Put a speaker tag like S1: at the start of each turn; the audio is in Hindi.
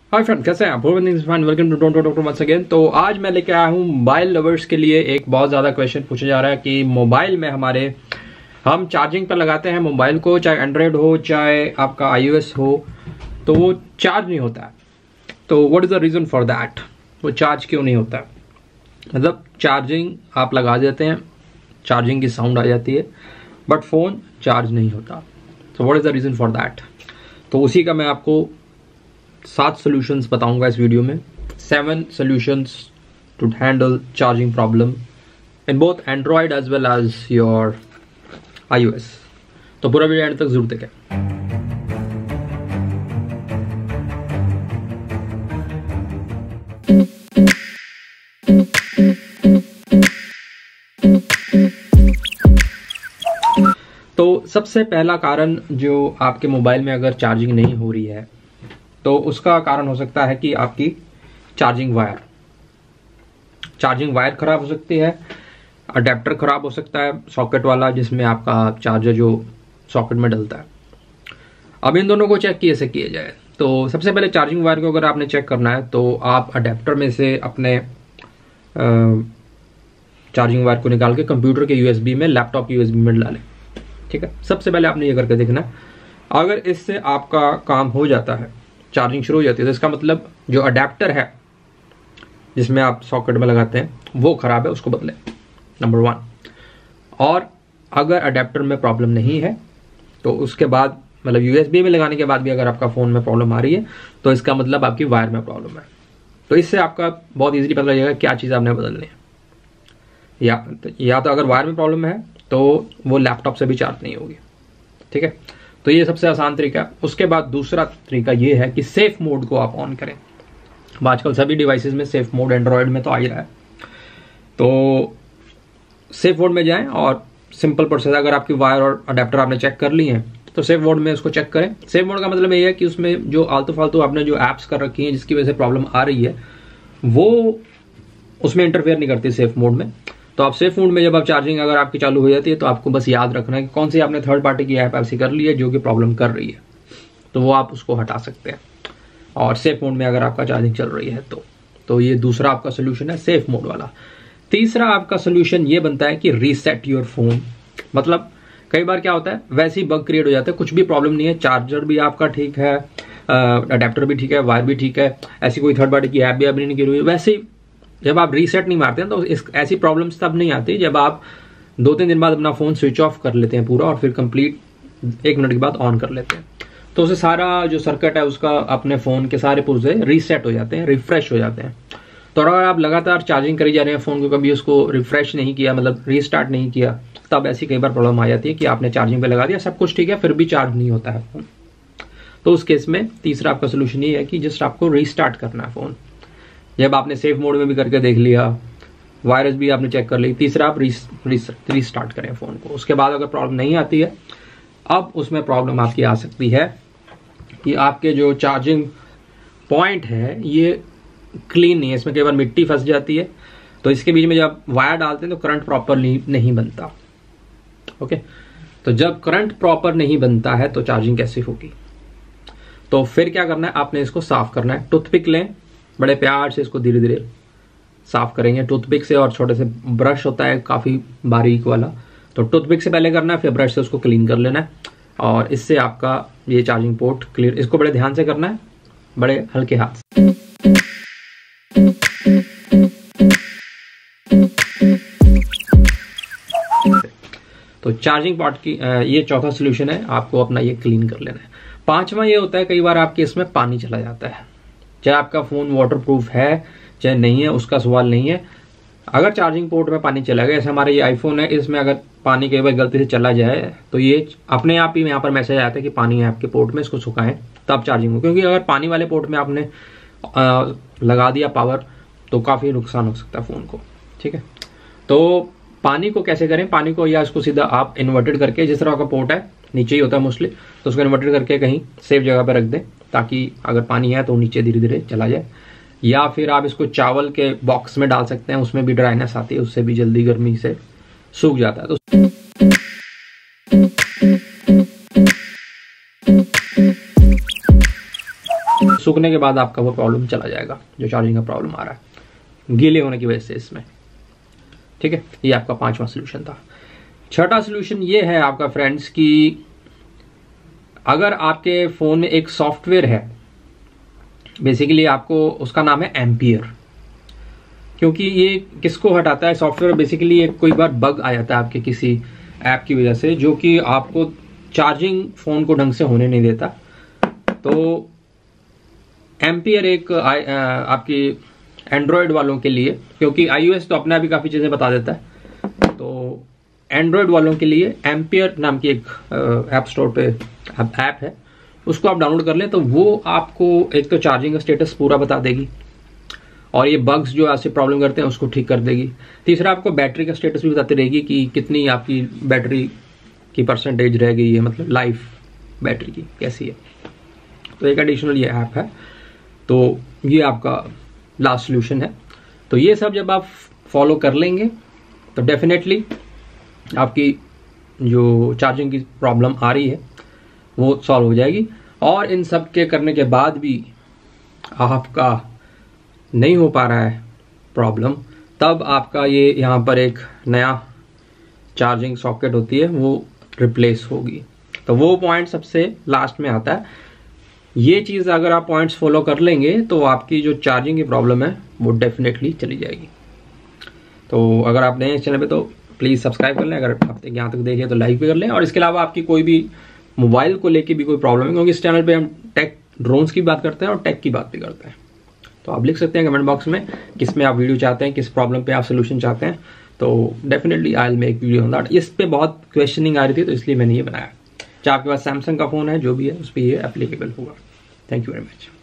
S1: हाय फ्रेंड, कैसे हैं आप? Welcome to don't doctor once again. तो आज मैं लेके आया हूँ मोबाइल लवर्स के लिए एक बहुत ज़्यादा क्वेश्चन पूछा जा रहा है कि मोबाइल में हमारे हम चार्जिंग पर लगाते हैं मोबाइल को, चाहे एंड्रॉयड हो चाहे आपका iOS हो, तो वो चार्ज नहीं होता है। तो what is the reason for that? वो चार्ज क्यों नहीं होता है? मतलब चार्जिंग आप लगा देते हैं, चार्जिंग की साउंड आ जाती है, बट फ़ोन चार्ज नहीं होता। तो what is the reason for that? तो उसी का मैं आपको 7 सॉल्यूशंस बताऊंगा इस वीडियो में। 7 solutions to handle charging problem in both Android as well as your iOS। तो पूरा वीडियो एंड तक जरूर देखें। तो सबसे पहला कारण जो आपके मोबाइल में अगर चार्जिंग नहीं हो रही है तो उसका कारण हो सकता है कि आपकी चार्जिंग वायर खराब हो सकती है, अडेप्टर खराब हो सकता है, सॉकेट वाला जिसमें आपका चार्जर जो सॉकेट में डलता है। अब इन दोनों को चेक कैसे किया जाए? तो सबसे पहले चार्जिंग वायर को अगर आपने चेक करना है तो आप अडेप्टर में से अपने चार्जिंग वायर को निकाल के कंप्यूटर के USB में, लैपटॉप के USB में डालें। ठीक है, सबसे पहले आपने ये करके देखना है। अगर इससे आपका काम हो जाता है, चार्जिंग शुरू हो जाती है, तो इसका मतलब जो अडेप्टर है जिसमें आप सॉकेट में लगाते हैं वो खराब है, उसको बदलें, नंबर 1। और अगर अडेप्टर में प्रॉब्लम नहीं है तो उसके बाद मतलब USB में लगाने के बाद भी अगर आपका फ़ोन में प्रॉब्लम आ रही है तो इसका मतलब आपकी वायर में प्रॉब्लम है। तो इससे आपका बहुत ईजिली पता लगेगा क्या चीज़ आपने बदलनी है। या तो अगर वायर में प्रॉब्लम है तो वो लैपटॉप से भी चार्ज नहीं होगी। ठीक है, तो ये सबसे आसान तरीका है। उसके बाद दूसरा तरीका ये है कि सेफ मोड को आप ऑन करें। अब आजकल सभी डिवाइसेस में सेफ मोड, एंड्रॉयड में तो आ ही रहा है। तो सेफ मोड में जाएं और सिंपल प्रोसेस, अगर आपकी वायर और अडेप्टर आपने चेक कर ली हैं तो सेफ मोड में उसको चेक करें। सेफ मोड का मतलब ये है कि उसमें जो आलतू फालतू आपने जो ऐप्स कर रखी हैं जिसकी वजह से प्रॉब्लम आ रही है वो उसमें इंटरफेयर नहीं करती सेफ मोड में। तो आप सेफ मोड में जब आप चार्जिंग अगर आपकी चालू हो जाती है तो आपको बस याद रखना है कि कौन सी आपने थर्ड पार्टी की ऐप ऐसी कर ली है जो कि प्रॉब्लम कर रही है, तो वो आप उसको हटा सकते हैं। और सेफ मोड में अगर आपका चार्जिंग चल रही है तो ये दूसरा आपका सोल्यूशन है, सेफ मोड वाला। तीसरा आपका सोल्यूशन ये बनता है कि रीसेट योर फोन। मतलब कई बार क्या होता है, वैसे ही बग क्रिएट हो जाता है, कुछ भी प्रॉब्लम नहीं है, चार्जर भी आपका ठीक है, अडेप्टर भी ठीक है, वायर भी ठीक है, ऐसी कोई थर्ड पार्टी की ऐप भी नहीं की हुई, वैसे ही जब आप रीसेट नहीं मारते हैं तो ऐसी प्रॉब्लम्स तब नहीं आती जब आप 2-3 दिन बाद अपना फ़ोन स्विच ऑफ कर लेते हैं पूरा और फिर कंप्लीट 1 मिनट के बाद ऑन कर लेते हैं। तो उससे सारा जो सर्किट है उसका अपने फ़ोन के सारे पुर्जे रीसेट हो जाते हैं, रिफ्रेश हो जाते हैं। तो अगर आप लगातार चार्जिंग करी जा रहे हैं फ़ोन को, कभी उसको रिफ्रेश नहीं किया, मतलब रीस्टार्ट नहीं किया, तब ऐसी कई बार प्रॉब्लम आ जाती है कि आपने चार्जिंग पे लगा दिया, सब कुछ ठीक है, फिर भी चार्ज नहीं होता है फ़ोन। तो उस केस में तीसरा आपका सोल्यूशन ये है कि जस्ट आपको रीस्टार्ट करना है फ़ोन। जब आपने सेफ मोड में भी करके देख लिया, वायरस भी आपने चेक कर ली, तीसरा आप रीस्टार्ट करें फ़ोन को। उसके बाद अगर प्रॉब्लम नहीं आती है, अब उसमें प्रॉब्लम आपकी आ सकती है कि आपके जो चार्जिंग पॉइंट है ये क्लीन नहीं है, इसमें कई बार मिट्टी फंस जाती है, तो इसके बीच में जब वायर डालते हैं तो करंट प्रॉपर नहीं बनता। ओके, तो जब करंट प्रॉपर नहीं बनता है तो चार्जिंग कैसे होगी? तो फिर क्या करना है, आपने इसको साफ करना है। टूथपिक लें, बड़े प्यार से इसको धीरे धीरे साफ करेंगे टूथपिक से, और छोटे से ब्रश होता है काफ़ी बारीक वाला, तो टूथपिक से पहले करना है, फिर ब्रश से उसको क्लीन कर लेना है, और इससे आपका ये चार्जिंग पोर्ट क्लियर। इसको बड़े ध्यान से करना है, बड़े हल्के हाथ से। तो चार्जिंग पोर्ट की ये चौथा सोल्यूशन है, आपको अपना ये क्लीन कर लेना है। पांचवा ये होता है, कई बार आपके इसमें पानी चला जाता है, चाहे आपका फ़ोन वाटरप्रूफ है चाहे नहीं है, उसका सवाल नहीं है। अगर चार्जिंग पोर्ट में पानी चला गया, जैसे हमारा ये आईफोन है, इसमें अगर पानी कई बार गलती से चला जाए तो ये अपने आप ही यहाँ पर मैसेज आता है कि पानी है आपके पोर्ट में, इसको सुखाएं तब चार्जिंग हो। क्योंकि अगर पानी वाले पोर्ट में आपने लगा दिया पावर तो काफ़ी नुकसान हो सकता है फ़ोन को। ठीक है, तो पानी को कैसे करें? पानी को या इसको सीधा आप इन्वर्टेड करके, जिस तरह का पोर्ट है नीचे ही होता है मोस्टली, तो उसको इन्वर्टेड करके कहीं सेफ जगह पर रख दें ताकि अगर पानी है तो नीचे धीरे धीरे चला जाए। या फिर आप इसको चावल के बॉक्स में डाल सकते हैं, उसमें भी ड्राइनेस आती है, उससे भी जल्दी गर्मी से सूख जाता है। तो सूखने के बाद आपका वो प्रॉब्लम चला जाएगा, जो चार्जिंग का प्रॉब्लम आ रहा है गीले होने की वजह से इसमें। ठीक है, ये आपका 5वां सोल्यूशन था। छठा सोल्यूशन ये है आपका फ्रेंड्स कि अगर आपके फ़ोन में एक सॉफ्टवेयर है, बेसिकली आपको उसका नाम है एम्पियर, क्योंकि ये किसको हटाता है सॉफ्टवेयर, बेसिकली एक कोई बार बग आ जाता है आपके किसी ऐप की वजह से, जो कि आपको चार्जिंग फ़ोन को ढंग से होने नहीं देता। तो एम्पियर एक आपकी एंड्रॉयड वालों के लिए, क्योंकि iOS तो अपने आप ही काफ़ी चीज़ें बता देता है, तो एंड्रॉयड वालों के लिए एम्पियर नाम की एक ऐप स्टोर पे ऐप है, उसको आप डाउनलोड कर लें तो वो आपको एक तो चार्जिंग का स्टेटस पूरा बता देगी, और ये बग्स जो आपसे प्रॉब्लम करते हैं उसको ठीक कर देगी। तीसरा, आपको बैटरी का स्टेटस भी बताती रहेगी कि कितनी आपकी बैटरी की परसेंटेज रह गई है, मतलब लाइफ बैटरी की कैसी है। तो एक एडिशनल ये ऐप है। तो ये आपका लास्ट सोल्यूशन है। तो ये सब जब आप फॉलो कर लेंगे तो डेफिनेटली आपकी जो चार्जिंग की प्रॉब्लम आ रही है वो सॉल्व हो जाएगी। और इन सब के करने के बाद भी आपका नहीं हो पा रहा है प्रॉब्लम, तब आपका ये यहाँ पर एक नया चार्जिंग सॉकेट होती है वो रिप्लेस होगी। तो वो पॉइंट सबसे लास्ट में आता है। ये चीज़ अगर आप पॉइंट्स फॉलो कर लेंगे तो आपकी जो चार्जिंग की प्रॉब्लम है वो डेफिनेटली चली जाएगी। तो अगर आप नए इस चैनल पे तो प्लीज़ सब्सक्राइब कर लें, अगर आप यहाँ तक देखें तो लाइक भी कर लें। और इसके अलावा आपकी कोई भी मोबाइल को लेके भी कोई प्रॉब्लम है, क्योंकि इस चैनल पे हम टेक ड्रोन्स की बात करते हैं और टेक की बात भी करते हैं, तो आप लिख सकते हैं कमेंट बॉक्स में किस में आप वीडियो चाहते हैं, किस प्रॉब्लम पे आप सोल्यूशन चाहते हैं। तो definitely I will make video on that. इस पे बहुत क्वेश्चनिंग आ रही थी तो इसलिए मैंने ये बनाया। चाहे आपके पास सैमसंग का फ़ोन है, जो भी है उस पर ये एप्लीकेबल होगा। Thank you very much.